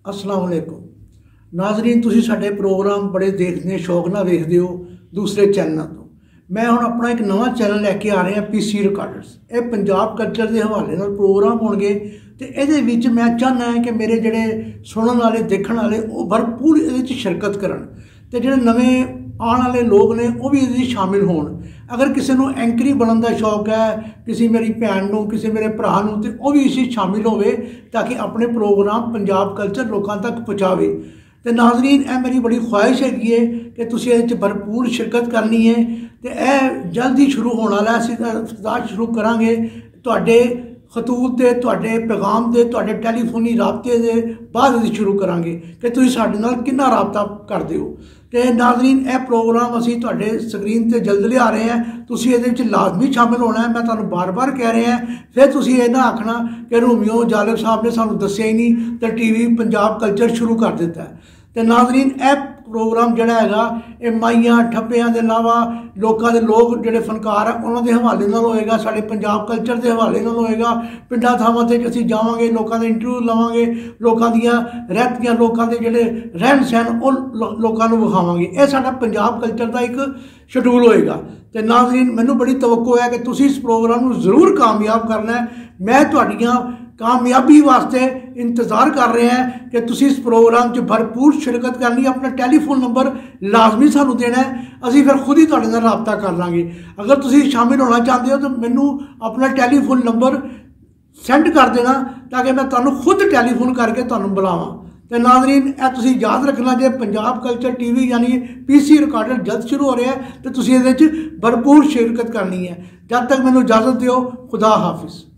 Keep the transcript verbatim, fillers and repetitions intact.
अस्सलाम वालेकुम नाजरीन, तुसीं साडे प्रोग्राम बड़े देखते शौक नाल देखते हो दूसरे चैनलों तो। मैं हुण अपना एक नवा चैनल लैके आ रहा पी सी रिकॉर्डर्स। ये पंजाब कल्चर के हवाले नाल प्रोग्राम होणगे ते इहदे विच मैं चाहना है कि मेरे जिहड़े सुनने वाले देखने वाले वो भरपूर इहदे शिरकत करन ते जिहड़े नवें आने वाले लोग ने वो भी इहदे शामिल होण। अगर किसी को एंकरी बनने का शौक है, किसी मेरी भैन को, किसी मेरे भरा को, तो वह भी इसी शामिल होवे ताकि अपने प्रोग्राम पंजाब कल्चर लोगों तक पहुँचावे। तो नाजरीन, यह मेरी बड़ी ख्वाहिश हैगी है कि तुसीं इहदे भरपूर शिरकत करनी है। तो यह जल्द ही शुरू होने वाला, असीं इफ्तार शुरू करांगे तुहाडे खतूत के, तुहाडे पैगाम के, तुहाडे टैलीफोनी राबते के बाद असीं शुरू करांगे कि तुसीं साडे नाल कितना राबता करदे हो। तो नाजरीन, यह प्रोग्राम असीं तुहाडे स्क्रीन पर जल्द लिया रहे हैं, तुसीं इहदे विच लाजमी शामिल होना है। मैं तुहानूं बार बार कह रहा हैं, फिर तुसीं इह ना आखना कि रोमियो जालिब साहब ने सानूं दस्सिया ही नहीं तो टी वी पंजाब कल्चर शुरू कर दिता है। तो नाजरीन, यह प्रोग्राम जिहड़ा हैगा ये माइयां ठप्पियां के अलावा लोगों के लोग जिहड़े फनकार है उन्होंने हवाले नाल होएगा, साडे पंजाब कल्चर के हवाले नाल होएगा। पिंडां थावां ते असीं जावांगे, लोगों के इंटरव्यू लवांगे, लोगों दियां रहतियां, लोगों के जिहड़े रहन सहन वो लोगों को विखावांगे। यह साडा पंजाब कल्चर का एक शेड्यूल होएगा। तो नाज़रीन, मैनूं बड़ी तवक्को है कि तुसीं इस प्रोग्राम को जरूर कामयाब करना है। मैं तुहाडीआं कामयाबी वास्ते इंतज़ार कर रहे हैं कि तुसीं इस प्रोग्राम च भरपूर शिरकत करनी। अपना टैलीफोन नंबर लाजमी सानूं देना है, असीं फिर खुद ही तुहाडे नाल राबता कर लांगे। अगर तुसीं शामिल होना चाहते हो तो मैनूं अपना टैलीफोन नंबर सेंड कर देना ताकि मैं तुहानूं खुद टैलीफोन करके तुहानूं बुलावां। तो नाजरीन, यह तुसीं याद रखना जे पंजाब कल्चर टी वी यानी पी सी रिकॉर्डर जल्द शुरू हो रहा है तो तुसीं इहदे च भरपूर शिरकत करनी है। जब तक मैनूं इजाजत दिओ, खुदा हाफिज़।